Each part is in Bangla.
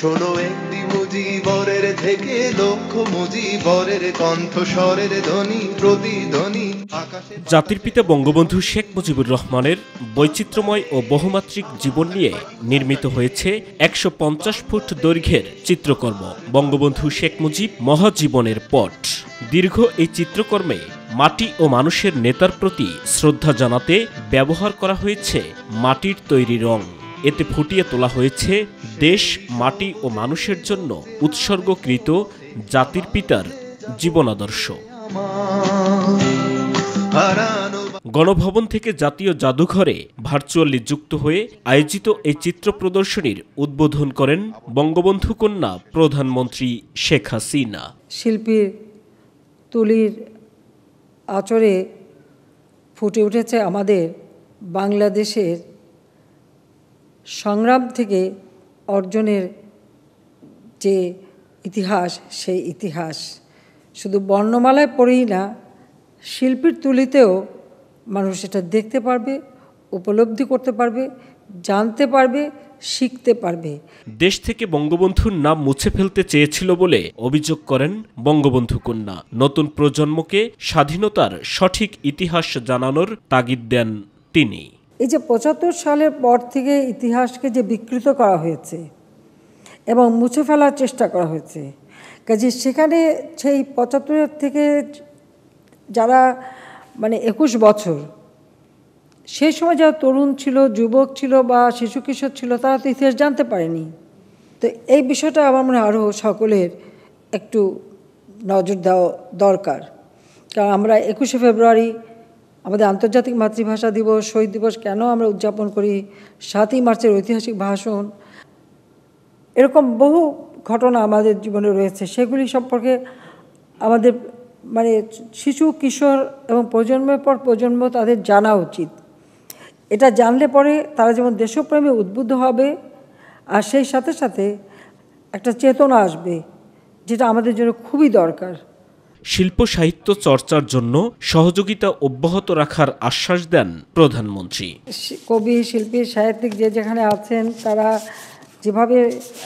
শোনো একটি মুজিবরের থেকে লক্ষ মুজিবরের কণ্ঠস্বরের ধ্বনি প্রতিধ্বনি আকাশে। জাতির পিতা বঙ্গবন্ধু শেখ মুজিবুর রহমানের বৈচিত্র্যময় ও বহুমাত্রিক জীবন নিয়ে নির্মিত হয়েছে ১৫০ ফুট দৈর্ঘ্যের চিত্রকর্ম বঙ্গবন্ধু শেখ মুজিব মহাজীবনের পট। দীর্ঘ এই চিত্রকর্মে মাটি ও মানুষের নেতার প্রতি শ্রদ্ধা জানাতে ব্যবহার করা হয়েছে মাটির তৈরি রং। এতে ফুটিয়ে তোলা হয়েছে দেশ, মাটি ও মানুষের জন্য উৎসর্গকৃত জাতির পিতার জীবনাদর্শ। গণভবন থেকে জাতীয় জাদুঘরে ভার্চুয়ালি যুক্ত হয়ে আয়োজিত এই চিত্র প্রদর্শনীর উদ্বোধন করেন বঙ্গবন্ধু কন্যা প্রধানমন্ত্রী শেখ হাসিনা। শিল্পীর তুলির আঁচড়ে ফুটে উঠেছে আমাদের বাংলাদেশের সংগ্রাম থেকে অর্জনের যে ইতিহাস, সেই ইতিহাস শুধু বর্ণমালায় পড়েই না, শিল্পীর তুলিতেও মানুষ এটা দেখতে পারবে, উপলব্ধি করতে পারবে, জানতে পারবে, শিখতে পারবে। দেশ থেকে বঙ্গবন্ধুর নাম মুছে ফেলতে চেয়েছিল বলে অভিযোগ করেন বঙ্গবন্ধু কন্যা। নতুন প্রজন্মকে স্বাধীনতার সঠিক ইতিহাস জানানোর তাগিদ দেন তিনি। এই যে ৭৫ সালের পর থেকে ইতিহাসকে যে বিকৃত করা হয়েছে এবং মুছে ফেলার চেষ্টা করা হয়েছে, কাজে সেখানে সেই ৭৫ থেকে যারা ২১ বছর, সেই সময় যারা তরুণ ছিল, যুবক ছিল বা শিশু কিশোর ছিল, তারা তো ইতিহাস জানতে পারেনি। তো এই বিষয়টা আমার মনে হয় আরও সকলের একটু নজর দেওয়া দরকার। কারণ আমরা ২১শে ফেব্রুয়ারি আমাদের আন্তর্জাতিক মাতৃভাষা দিবস, শহীদ দিবস কেন আমরা উদযাপন করি, ৭ই মার্চের ঐতিহাসিক ভাষণ, এরকম বহু ঘটনা আমাদের জীবনে রয়েছে। সেগুলি সম্পর্কে আমাদের শিশু কিশোর এবং প্রজন্মের পর প্রজন্ম তাদের জানা উচিত। এটা জানলে পরে তারা যেমন দেশপ্রেমে উদ্বুদ্ধ হবে, আর সেই সাথে সাথে একটা চেতনা আসবে, যেটা আমাদের জন্য খুবই দরকার। শিল্প সাহিত্য চর্চার জন্য সহযোগিতা অব্যাহত রাখার আশ্বাস দেন প্রধানমন্ত্রী। কবি, শিল্পী, সাহিত্যিক যে যেখানে আছেন, তারা যেভাবে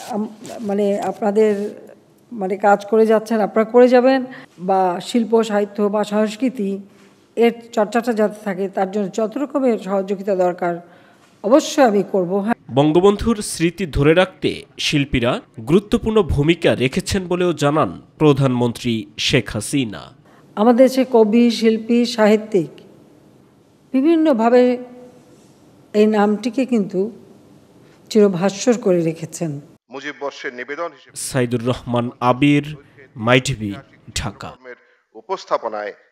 আপনাদের কাজ করে যাচ্ছেন, আপনারা করে যাবেন, বা শিল্প সাহিত্য বা সংস্কৃতি এর চর্চাটা যাতে থাকে, তার জন্য যত রকমের সহযোগিতা দরকার অবশ্যই আমি করব। বঙ্গবন্ধুর স্মৃতি ধরে রাখতে শিল্পীরা গুরুত্বপূর্ণ ভূমিকা রেখেছেন বলেও জানান প্রধানমন্ত্রী শেখ হাসিনা। আমাদের সে কবি, শিল্পী, সাহিত্যিক বিভিন্নভাবে এই নামটিকে কিন্তু চিরভাস্বর করে রেখেছেন। মুজিব বর্ষের নিবেদন হিসেবে সাইদুর রহমান আবির, মাই টিভি, ঢাকা। উপস্থাপনায়